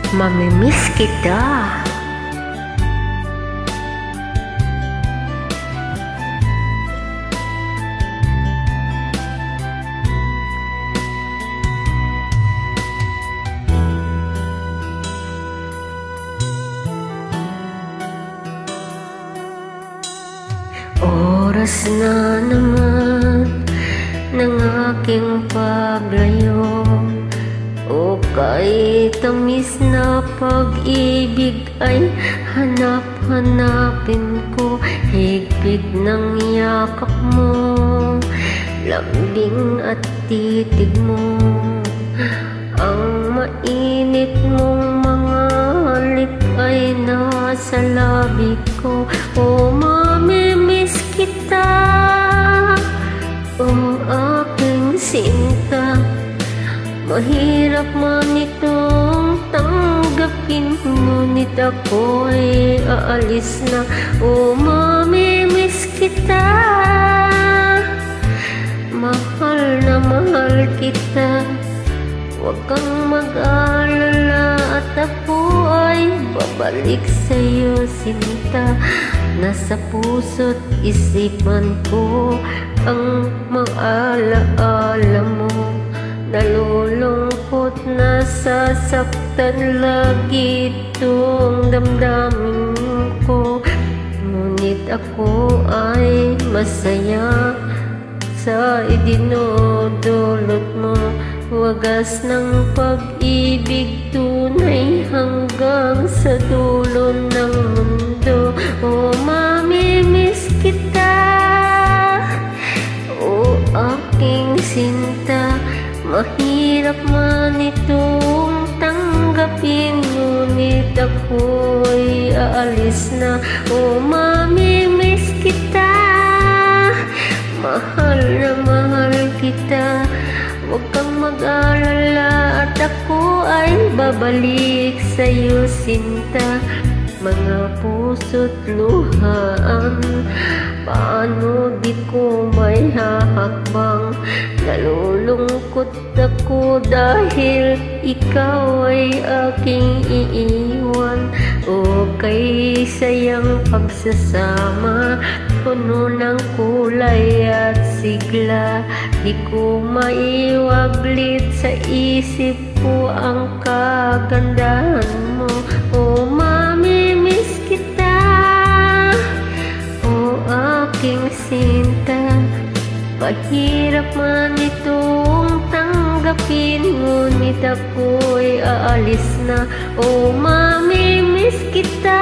Mamimiss kita. Oras na naman ng aking paglayo, o kahit tamis na pag-ibig ay hanap-hanapin ko. Higpit ng yakap mo, lambing at titig mo, ang mainit mong mga halik ay nasa labi ko. O mamimiss kita, o aking sinta. Mahirap man itong tanggapin, ngunit ako'y aalis na. O mamimiss kita, mahal na mahal kita. Huwag kang mag-alala at ako ay babalik sa'yo, sinta. Nasa puso't isipan ko ang mag-alaala mo. Nalulungkot, nasasaktan lagi itong damdamin ko, ngunit ako ay masaya sa idinudulot mo. Wagas ng pag-ibig tunay hanggang sa dulo ng mundo. O mamimiss kita, o aking sinta. Mahirap man itong tanggapin, ngunit ako'y aalis na. O mamimiss kita, mahal na mahal kita. Huwag kang mag-alala at ako ay babalik sa'yo, sinta. Mga puso't luhaan, paano di ko may hahakbang? Nalulungkot ako dahil ikaw ay aking iiwan. O kay sayang pagsasama, puno ng kulay at sigla. Di ko maiwaglit sa isip ko ang kagandahan mo. O mamimiss kita, o aking sinta. Mahirap man itong tanggapin, ngunit ako'y aalis na. O mamimiss kita,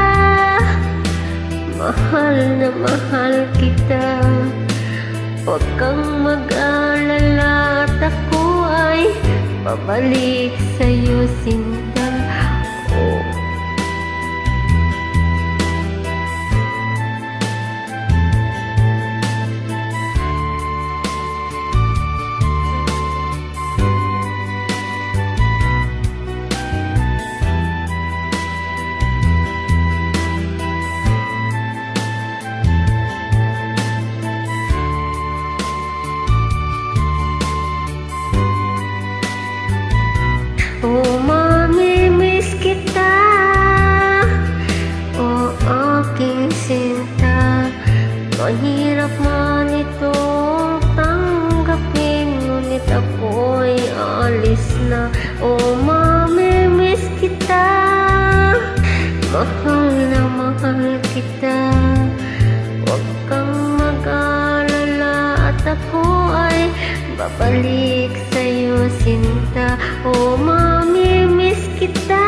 mahal na mahal kita. Huwag kang mag-alala at ako ay babalik sa'yo, sinta. Oh. O mamimiss kita, o aking sinta. Mahirap man itong tanggapin, ngunit ako'y aalis na. O mamimiss kita, mahal na mahal kita. Huwag kang mag-alala at ako ay babalik sa'yo, sinta. O mamimiss kita,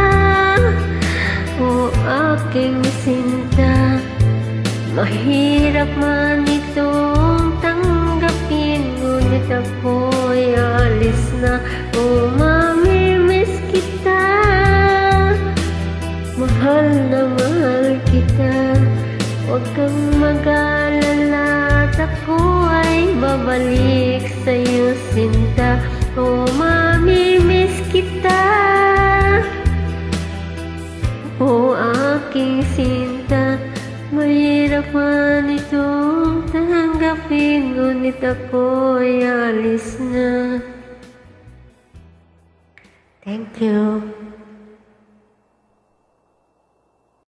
o aking sinta. Mahirap man itong tanggapin, ngunit ako'y alis na. O mamimiss kita, mahal na mahal kita. Huwag kang mag-alala at ako ay babalik sa'yo, sinta. O mamimiss kita, o aking sinta. Mahirap man itong tanggapin, ngunit ako'y alis na. Thank you.